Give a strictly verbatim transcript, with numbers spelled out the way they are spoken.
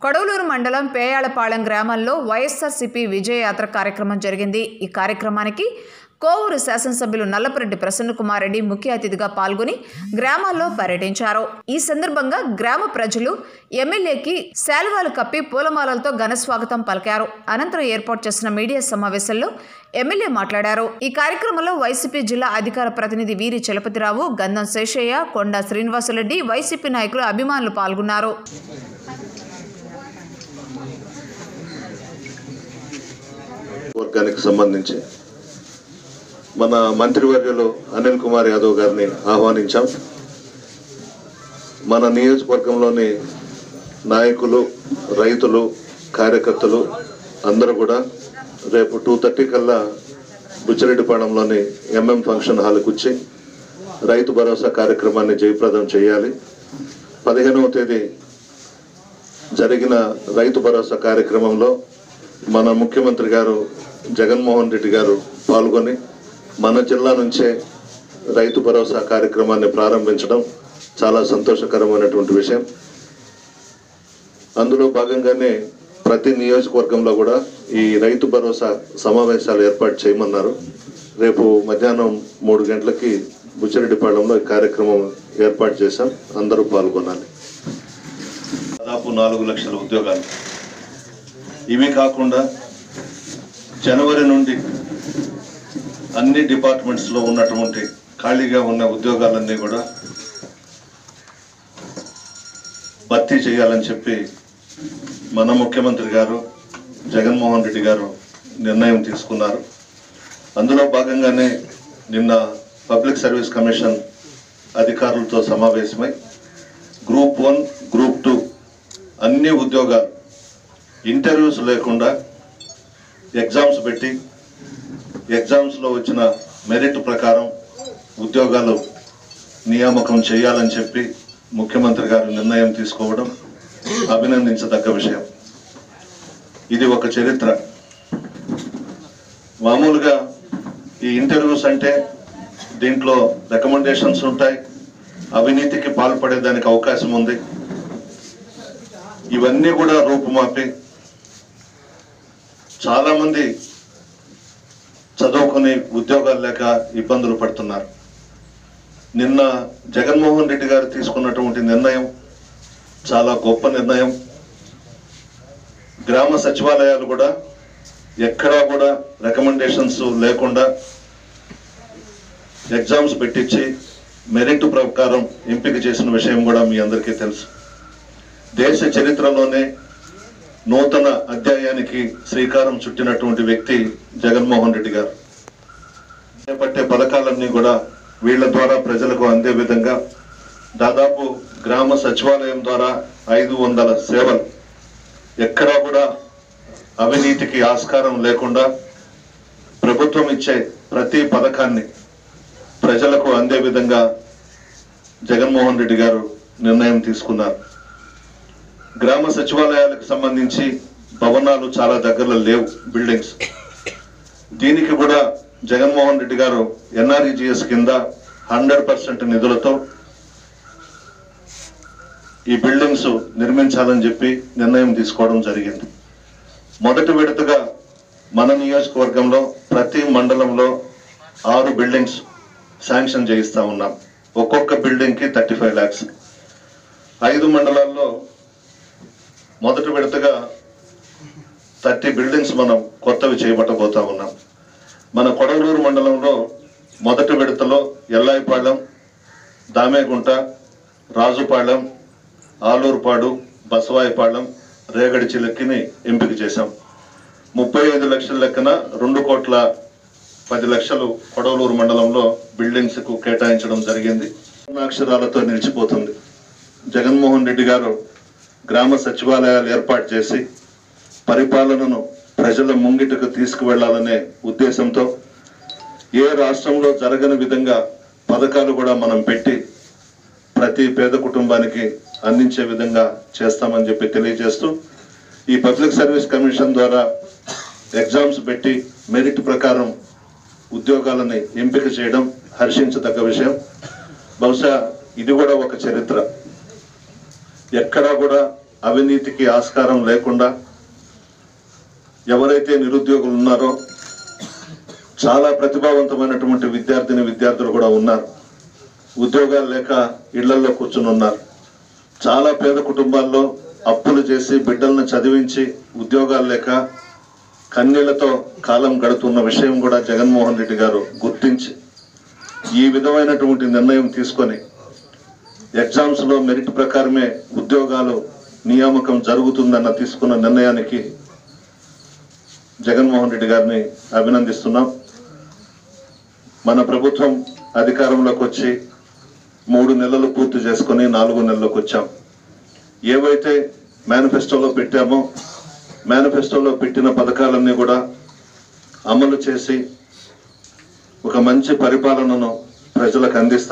కొడవలూరు మండలం పేయాళపాళెం గ్రామంలో వైఎస్ఆర్సీపీ విజయయాత్ర కార్యక్రమం జరిగింది. ఈ కార్యక్రమానికి కోవూరు శాసనసభ్యులు నల్లపురెడ్డి ప్రసన్నకుమార్ రెడ్డి ముఖ్య అతిథిగా పాల్గొని గ్రామాల్లో పర్యటించారు. ఈ సందర్భంగా గ్రామ ప్రజలు ఎమ్మెల్యేకి శాలువాలు కప్పి పూలమాలలతో ఘన స్వాగతం పలికారు. అనంతరం ఏర్పాటు చేసిన మీడియా సమావేశంలో ఎమ్మెల్యే మాట్లాడారు. ఈ కార్యక్రమంలో వైసీపీ జిల్లా అధికార ప్రతినిధి వీరి చలపతిరావు, గంధం శేషయ్య, కొండా శ్రీనివాసరెడ్డి, వైసీపీ నాయకులు, అభిమానులు పాల్గొన్నారు. వర్గానికి సంబంధించి మన మంత్రివర్యులు అనిల్ కుమార్ యాదవ్ గారిని ఆహ్వానించాం. మన నియోజకవర్గంలోని నాయకులు, రైతులు, కార్యకర్తలు అందరూ కూడా రేపు టూ థర్టీ కల్లా బుచ్చిరెడ్డిపాళెంలోని ఎంఎం ఫంక్షన్ హాల్కి వచ్చి రైతు భరోసా కార్యక్రమాన్ని జయప్రదం చేయాలి. పదిహేనవ తేదీ జరిగిన రైతు భరోసా కార్యక్రమంలో మన ముఖ్యమంత్రి గారు జగన్మోహన్ రెడ్డి గారు పాల్గొని మన జిల్లా నుంచే రైతు భరోసా కార్యక్రమాన్ని ప్రారంభించడం చాలా సంతోషకరమైనటువంటి విషయం. అందులో భాగంగానే ప్రతి నియోజకవర్గంలో కూడా ఈ రైతు భరోసా సమావేశాలు ఏర్పాటు చేయమన్నారు. రేపు మధ్యాహ్నం మూడు గంటలకి బుచ్చిరెడ్డిపాళెంలో ఈ కార్యక్రమం ఏర్పాటు చేశాం. అందరూ పాల్గొనాలి. దాదాపు నాలుగు లక్షల ఉద్యోగాలు. ఇవి కాకుండా జనవరి నుండి అన్ని డిపార్ట్మెంట్స్లో ఉన్నటువంటి ఖాళీగా ఉన్న ఉద్యోగాలన్నీ కూడా భర్తీ చేయాలని చెప్పి మన ముఖ్యమంత్రి గారు జగన్మోహన్ రెడ్డి గారు నిర్ణయం తీసుకున్నారు. అందులో భాగంగానే నిన్న పబ్లిక్ సర్వీస్ కమిషన్ అధికారులతో సమావేశమై గ్రూప్ వన్, గ్రూప్ టూ అన్ని ఉద్యోగాలు ఇంటర్వ్యూస్ లేకుండా ఎగ్జామ్స్ పెట్టి ఎగ్జామ్స్లో వచ్చిన మెరిట్ ప్రకారం ఉద్యోగాలు నియామకం చేయాలని చెప్పి ముఖ్యమంత్రి గారు నిర్ణయం తీసుకోవడం అభినందించదగ్గ విషయం. ఇది ఒక చరిత్ర. మామూలుగా ఈ ఇంటర్వ్యూస్ అంటే దీంట్లో రికమెండేషన్స్ ఉంటాయి, అవినీతికి పాల్పడేదానికి అవకాశం ఉంది. ఇవన్నీ కూడా రూపుమాపి చాలామంది చదువుకుని ఉద్యోగాలు లేక ఇబ్బందులు పడుతున్నారు. నిన్న జగన్మోహన్ రెడ్డి గారు తీసుకున్నటువంటి నిర్ణయం చాలా గొప్ప నిర్ణయం. గ్రామ సచివాలయాలు కూడా ఎక్కడా కూడా రికమెండేషన్స్ లేకుండా ఎగ్జామ్స్ పెట్టించి మెరిట్ ప్రకారం ఎంపిక చేసిన విషయం కూడా మీ అందరికీ తెలుసు. దేశ చరిత్రలోనే నూతన అధ్యాయానికి శ్రీకారం చుట్టినటువంటి వ్యక్తి జగన్మోహన్ రెడ్డి గారు. చేపట్టే పథకాలన్నీ కూడా వీళ్ల ద్వారా ప్రజలకు అందే విధంగా దాదాపు గ్రామ సచివాలయం ద్వారా ఐదు వందల సేవలు ఎక్కడా కూడా అవినీతికి ఆస్కారం లేకుండా ప్రభుత్వం ఇచ్చే ప్రతి పథకాన్ని ప్రజలకు అందే విధంగా జగన్మోహన్ రెడ్డి గారు నిర్ణయం తీసుకున్నారు. గ్రామ సచివాలయాలకు సంబంధించి భవనాలు చాలా దగ్గరలో లేవు, బిల్డింగ్స్. దీనికి కూడా జగన్మోహన్ రెడ్డి గారు ఎన్ఆర్ఈజిఎస్ కింద హండ్రెడ్ పర్సెంట్ నిధులతో ఈ బిల్డింగ్స్ నిర్మించాలని చెప్పి నిర్ణయం తీసుకోవడం జరిగింది. మొదటి విడతగా మన నియోజకవర్గంలో ప్రతి మండలంలో ఆరు బిల్డింగ్స్ శాంక్షన్ చేయిస్తా ఉన్నాం. ఒక్కొక్క బిల్డింగ్కి థర్టీ ఫైవ్ ల్యాక్స్. ఐదు మండలాల్లో మొదటి విడతగా థర్టీ బిల్డింగ్స్ మనం కొత్తవి చేపట్టబోతా ఉన్నాం. మన కొడవలూరు మండలంలో మొదటి విడతలో ఎల్లాయిపాళెం, దామేగుంట, రాజుపాళెం, ఆలూరుపాడు, బసవాయిపాళెం, రేగడి చిలక్కిని ఎంపిక చేశాం. ముప్పై ఐదు లక్షల లెక్కన రెండు కోట్ల పది లక్షలు కొడవలూరు మండలంలో బిల్డింగ్స్కు కేటాయించడం జరిగింది. అక్షరాలతో నిలిచిపోతుంది. జగన్మోహన్ రెడ్డి గారు గ్రామ సచివాలయాలు ఏర్పాటు చేసి పరిపాలనను ప్రజల ముంగిటకు తీసుకువెళ్లాలనే ఉద్దేశంతో ఏ రాష్ట్రంలో జరగని విధంగా పథకాలు కూడా మనం పెట్టి ప్రతి పేద కుటుంబానికి అందించే విధంగా చేస్తామని చెప్పి తెలియజేస్తూ ఈ పబ్లిక్ సర్వీస్ కమిషన్ ద్వారా ఎగ్జామ్స్ పెట్టి మెరిట్ ప్రకారం ఉద్యోగాలని ఎంపిక చేయడం హర్షించదగ్గ విషయం. బహుశా ఇది కూడా ఒక చరిత్ర. ఎక్కడా కూడా అవినీతికి ఆస్కారం లేకుండా ఎవరైతే నిరుద్యోగులు ఉన్నారో చాలా ప్రతిభావంతమైనటువంటి విద్యార్థిని విద్యార్థులు కూడా ఉన్నారు. ఉద్యోగాలు లేక ఇళ్లల్లో కూర్చుని ఉన్నారు. చాలా పేద కుటుంబాల్లో అప్పులు చేసి బిడ్డలను చదివించి ఉద్యోగాలు లేక కన్నీళ్లతో కాలం గడుతున్న విషయం కూడా జగన్మోహన్ రెడ్డి గారు గుర్తించి ఈ విధమైనటువంటి నిర్ణయం తీసుకొని ఎగ్జామ్స్లో మెరిట్ ప్రకారమే ఉద్యోగాలు నియామకం జరుగుతుందన్న తీసుకున్న నిర్ణయానికి జగన్మోహన్ రెడ్డి గారిని అభినందిస్తున్నాం. మన ప్రభుత్వం అధికారంలోకి వచ్చి మూడు నెలలు పూర్తి చేసుకొని నాలుగు నెలలకు వచ్చాం. ఏవైతే మేనిఫెస్టోలో పెట్టామో మేనిఫెస్టోలో పెట్టిన పథకాలన్నీ కూడా అమలు చేసి ఒక మంచి పరిపాలనను ప్రజలకు అందిస్తాం.